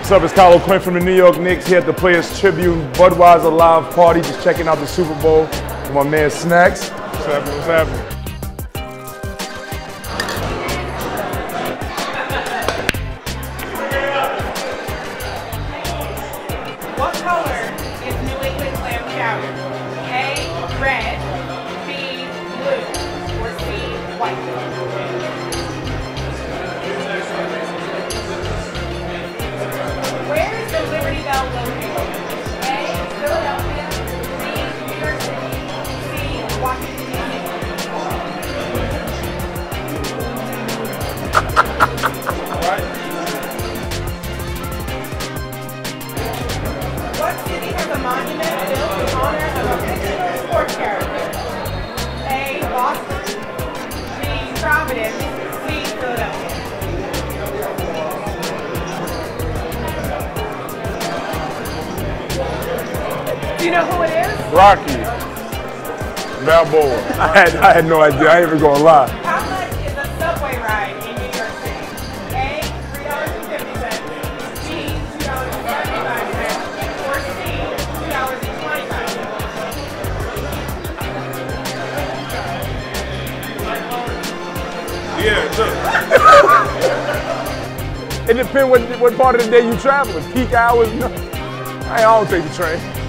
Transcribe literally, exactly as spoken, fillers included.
What's up, it's Kyle O'Quinn from the New York Knicks here at the Players Tribune Budweiser Live Party, just checking out the Super Bowl with my man Snacks. What's happening, what's happening? What color is New England clam chowder? A, red, B, blue, or C, white? Where is the Liberty Bell located? A, Philadelphia, B, New York City, C, Washington, D C What city has a monument built in honor of a fictional sports character? A, Boston, B, Providence, C, Philadelphia. Do you know who it is? Rocky. Balboa. I had, I had no idea. I ain't even gonna lie. How much is a subway ride in New York City? A, three dollars and fifty cents, B, two dollars and seventy-five cents, or C, two dollars and twenty-five cents? Yeah, look. It depends what, what part of the day you traveling. Peak hours, no. I don't take the train.